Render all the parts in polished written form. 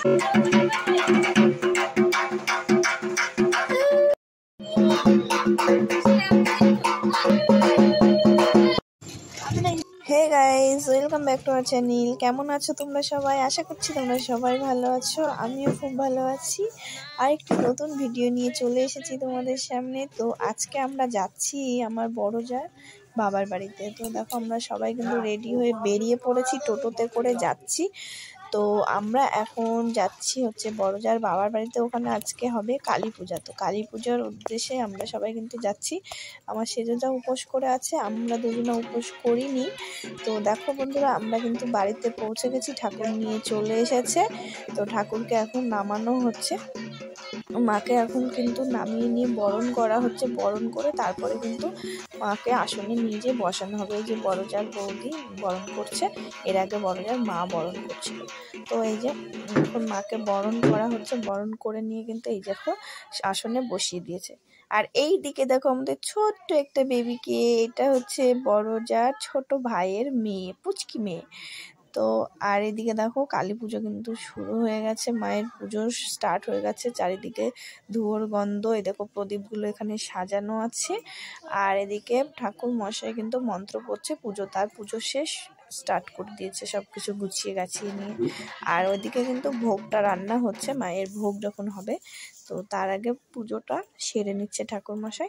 Hey guys, welcome back to our channel. কেমন আছো তোমরা সবাই? আশা করছি তোমরা সবাই ভালো আছো। আমিও খুব ভালো আছি। আর একটি নতুন ভিডিও নিয়ে চলে এসেছি তোমাদের সামনে। তো আজকে আমরা যাচ্ছি আমার বড় যার বাবার বাড়িতে। তো দেখো আমরা সবাই কিন্তু রেডি হয়ে বেরিয়ে পড়েছি, টোটোতে করে যাচ্ছি। তো আমরা এখন যাচ্ছি হচ্ছে বড় যার বাবার বাড়িতে। ওখানে আজকে হবে কালী পূজা। তো কালী পূজার উদ্দেশ্যে আমরা সবাই কিন্তু যাচ্ছি। আমার সেজোজা উপোস করে আছে, আমরা দুজনে উপোস করিনি। তো দেখো বন্ধুরা, আমরা কিন্তু বাড়িতে পৌঁছে গেছি, ঠাকুর নিয়ে চলে এসেছে। তো ঠাকুরকে এখন নামানো হচ্ছে, মাকে এখন কিন্তু নামিয়ে নিয়ে বরণ করা হচ্ছে। বরণ করে তারপরে কিন্তু মাকে আসনে নিয়ে যেয়ে বসানো হবে। এই যে বড় যার বৌদি বরণ করছে, এর আগে বড় যার মা বরণ করছিল। তো এই যে এখন মাকে বরণ করা হচ্ছে, বরণ করে নিয়ে কিন্তু এই দেখো আসনে বসিয়ে দিয়েছে। আর এই দিকে দেখো আমাদের ছোট্ট একটা বেবিকে, এটা হচ্ছে বড় যার ছোট ভাইয়ের মেয়ে, পুচকি মেয়ে। তো আর এদিকে দেখো কালী পুজো কিন্তু শুরু হয়ে গেছে, মায়ের পুজো স্টার্ট হয়ে গেছে। চারিদিকে ধুয়োর গন্ধ, এই দেখো প্রদীপগুলো এখানে সাজানো আছে। আর এদিকে ঠাকুর মশাই কিন্তু মন্ত্র পড়ছে, তার পুজো শেষ, স্টার্ট করে দিয়েছে সবকিছু গুছিয়ে গাছিয়ে নিয়ে। আর ওইদিকে কিন্তু ভোগটা রান্না হচ্ছে, মায়ের ভোগ যখন হবে তো তার আগে পুজোটা সেরে নিচ্ছে ঠাকুর মশাই।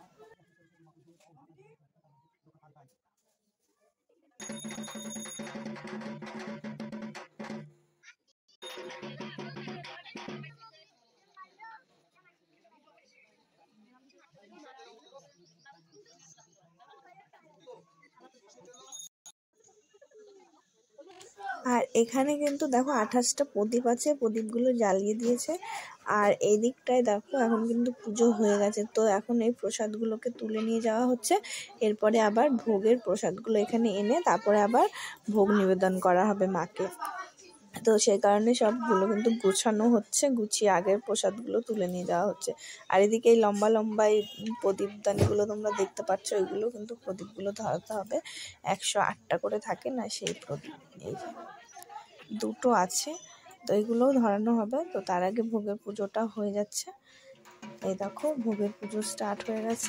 আর এখানে কিন্তু দেখো 28টা প্রদীপ আছে, প্রদীপগুলো জ্বালিয়ে দিয়েছে। আর এই দিকটায় দেখো এখন কিন্তু পুজো হয়ে গেছে। তো এখন এই প্রসাদগুলোকে তুলে নিয়ে যাওয়া হচ্ছে। এরপরে আবার ভোগের প্রসাদগুলো এখানে এনে তারপরে আবার ভোগ নিবেদন করা হবে মাকে। তো সেই কারণে সবগুলো কিন্তু গুছানো হচ্ছে, গুছিয়ে আগের প্রসাদগুলো তুলে নিয়ে যাওয়া হচ্ছে। আর এদিকে এই লম্বা লম্বা এই প্রদীপদানিগুলো তোমরা দেখতে পাচ্ছ, ওইগুলো কিন্তু প্রদীপগুলো ধরাতে হবে। 108টা করে থাকে না সেই প্রদীপ, এই যে দুটো আছে, তো এগুলোও ধরানো হবে। তো তার আগে ভোগের পুজোটা হয়ে যাচ্ছে। এই দেখো ভোগের পুজো স্টার্ট হয়ে গেছে।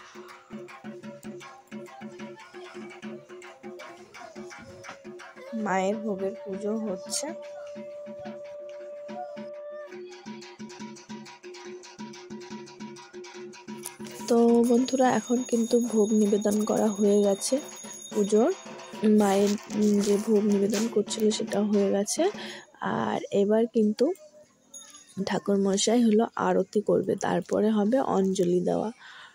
মায়ের ভোগের পুজো হচ্ছে। তো বন্ধুরা এখন কিন্তু ভোগ নিবেদন করা হয়ে গেছে পুজোর। মায়ের যে ভোগ নিবেদন করছিল সেটা হয়ে গেছে। আর এবার কিন্তু ঠাকুর মশাই হলো আরতি করবে, তারপরে হবে অঞ্জলি দেওয়া।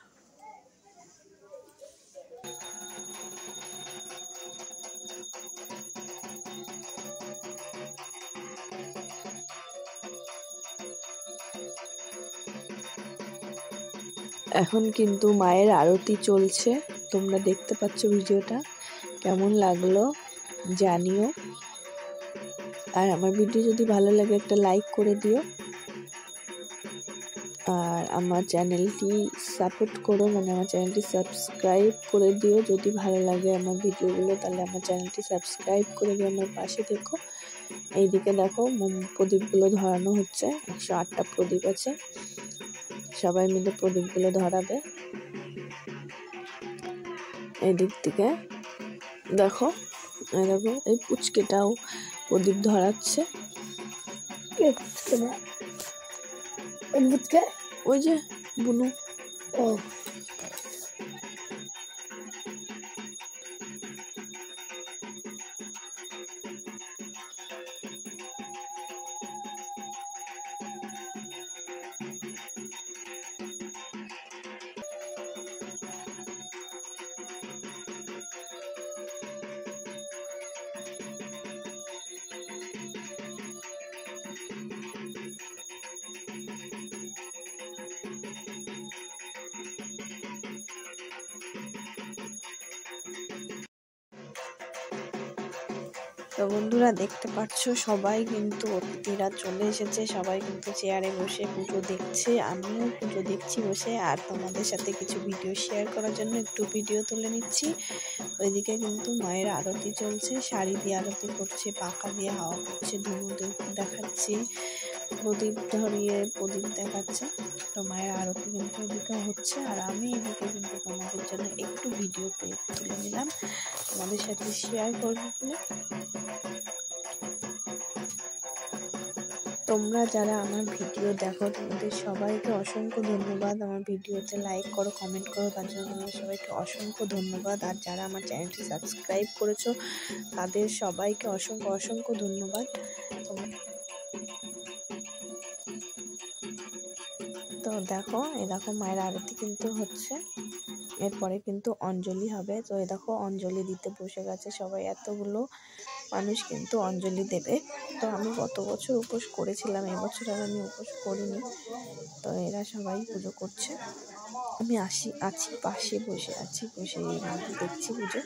এখন কিন্তু মায়ের আরতি চলছে, তোমরা দেখতে পাচ্ছ ভিডিওটা। কেমন লাগলো জানিও। আর আমার ভিডিও যদি ভালো লাগে একটা লাইক করে দিও। আর আমার চ্যানেলটি সাপোর্ট করো, মানে আমার চ্যানেলটি সাবস্ক্রাইব করে দিও। যদি ভালো লাগে আমার ভিডিওগুলো তাহলে আমার চ্যানেলটি সাবস্ক্রাইব করে দিও, আমার পাশে দেখো। এইদিকে দেখো প্রদীপগুলো ধরানো হচ্ছে, 108টা প্রদীপ আছে, সবাই মিলে প্রদীপগুলো ধরাবে। এই দিক থেকে দেখো, দেখো এই পুচকেটাও প্রদীপ ধরাচ্ছে। ওই যে বুনু। ও তো বন্ধুরা দেখতে পাচ্ছ সবাই কিন্তু অতিথিরা চলে এসেছে, সবাই কিন্তু চেয়ারে বসে পুজো দেখছে, আমিও পুজো দেখছি বসে, আর তোমাদের সাথে কিছু ভিডিও শেয়ার করার জন্য একটু ভিডিও তুলে নিচ্ছি। ওইদিকে কিন্তু মায়ের আরতি চলছে, শাড়ি দিয়ে আরতি করছে, পাখা দিয়ে হাওয়া করছে, ধুনো দেখাচ্ছে, প্রদীপ ধরিয়ে প্রদীপ দেখাচ্ছে। তো মায়ের আরতি কিন্তু এদিকে হচ্ছে, আর আমি এদিকে কিন্তু তোমাদের জন্য একটু ভিডিও ক্লিপ তুলে নিলাম, তোমাদের সাথে শেয়ার করবো বলে। তোমরা যারা আমার ভিডিও দেখো তোমাদের সবাইকে অসংখ্য ধন্যবাদ, আমার ভিডিওতে লাইক করো, কমেন্ট করো, তার জন্য তোমাদের সবাইকে অসংখ্য ধন্যবাদ। আর যারা আমার চ্যানেলটি সাবস্ক্রাইব করেছো তাদের সবাইকে অসংখ্য অসংখ্য ধন্যবাদ। তো দেখো এই দেখো মায়ের আরতি কিন্তু হচ্ছে, এরপরে কিন্তু অঞ্জলি হবে। তো এই দেখো অঞ্জলি দিতে বসে গেছে সবাই, এতগুলো মানুষ কিন্তু অঞ্জলি দেবে। তো আমি গত বছর উপোস করেছিলাম, এবছর আর আমি উপোস করিনি। তো এরা সবাই পুজো করছে, আমি আছি পাশে বসে দেখছি পুজো।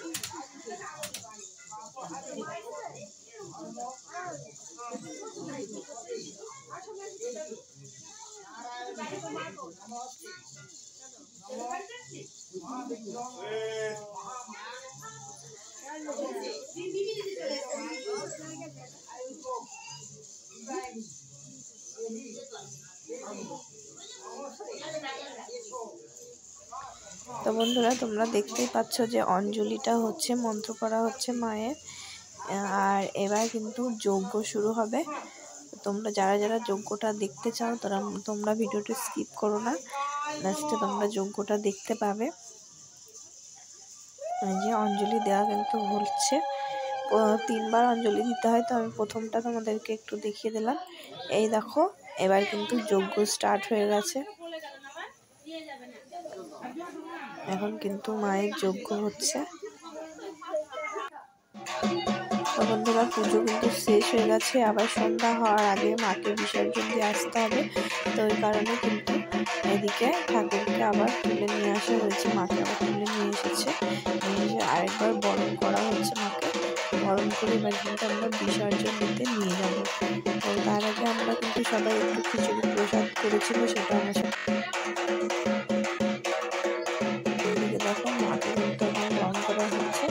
তো বন্ধুরা তোমরা দেখতেই পাচ্ছ যে অঞ্জলিটা হচ্ছে, মন্ত্র করা হচ্ছে মায়ের, আর এবার কিন্তু যজ্ঞ শুরু হবে। তোমরা যারা যারা যজ্ঞটা দেখতে চাও তোমরা ভিডিওটি স্কিপ করো না, লাস্টে তোমরা যজ্ঞটা দেখতে পাবে। যে অঞ্জলি দেওয়া কিন্তু হচ্ছে, 3বার অঞ্জলি দিতে হয়, তো আমি প্রথমটা তোমাদেরকে একটু দেখিয়ে দিলাম। এই দেখো এবার কিন্তু যজ্ঞ স্টার্ট হয়ে গেছে, এখন কিন্তু মায়ের যজ্ঞ হচ্ছে। তো বন্ধুরা পুজো কিন্তু শেষ হয়ে গেছে, আবার সন্ধ্যা হওয়ার আগে মাকে বিসর্জন দিয়ে আসতে হবে। তো ওই কারণে কিন্তু এদিকে ঠাকুরকে আবার তুলে নিয়ে আসা হয়েছে, মাকে আবার তুলে নিয়ে এসেছে, আরেকবার বরণ করা হচ্ছে মাকে। বরণ করে এবার কিন্তু আমরা বিসর্জন দিতে নিয়ে যাবো। তো তার আগে আমরা কিন্তু সবাই একটু খিচুড়ি প্রসাদ করেছিল, সেটা আমরা এদিকে দেখো মাকে কিন্তু এখন বরণ করা হচ্ছে।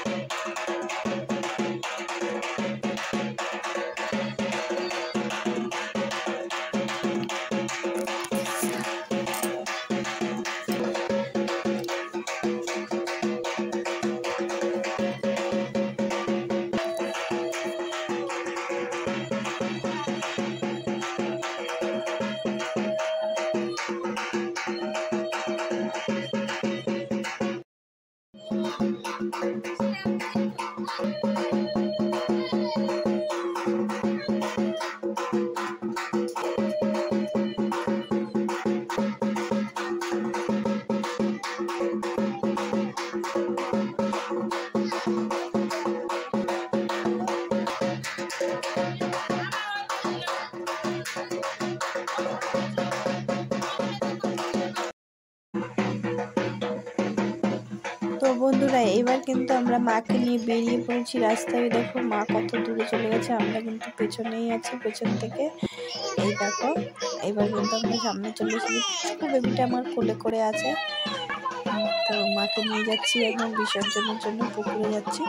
তো বন্ধুরা এবার কিন্তু আমরা মাকে নিয়ে বেরিয়ে পড়েছি রাস্তায়। দেখো মা কত দূরে চলে গেছে, আমরা কিন্তু পেছনেই আছি, পেছন থেকে এই দেখো এবার কিন্তু আমরা সামনে চলে এসেছি। বেবিটা আমার কোলে করে আছে, তো মাকে নিয়ে যাচ্ছি এখন বিসর্জনের জন্য, পুকুরে যাচ্ছি।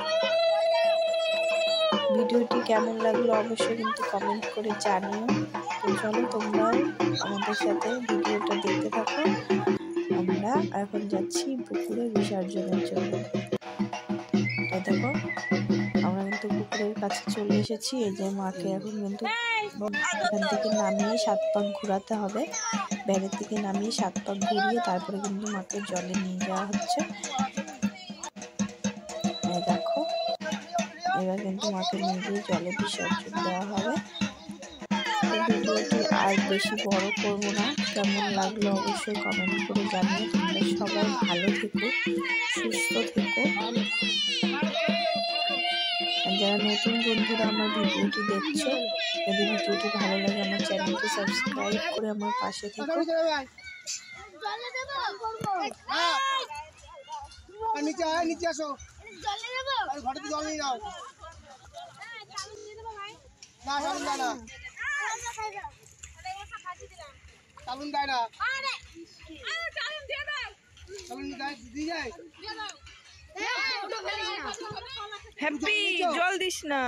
ভিডিওটি কেমন লাগলো অবশ্যই কিন্তু কমেন্ট করে জানিও। তো চলো তোমরা আমাদের সাথে ভিডিওটা দেখতে থাকো, আমরা এখন যাচ্ছি পুকুরে বিসর্জনের জন্য। দেখো আমরা কিন্তু পুকুরের কাছে চলে এসেছি, এই যে মাকে এখন কিন্তু এখান থেকে নামিয়ে 7 পাক ঘোরাতে হবে, ব্যাগের থেকে নামিয়ে 7 পাক ঘুরিয়ে তারপরে কিন্তু মাকে জলে নিয়ে যাওয়া হচ্ছে। দেখো এবার কিন্তু মাকে নিয়ে গিয়ে জলে বিসর্জন দেওয়া হবে। ভিডিওটি আর বেশি বড় করব না, কেমন লাগলো অবশ্যই কমেন্ট করে জানিয়ে। তোমরা সবাই ভালো থেকো, সুস্থ থেকো। যারা নতুন বন্ধুরা আমার ভিডিওটি দেখছো, যদি ভিডিওটি ভালো লাগে আমার চ্যানেলটি সাবস্ক্রাইব করে আমার পাশে থেকো। নিচে আসো, ঘরে জল নিয়ে যাও। হ্যাপি জল দিস না।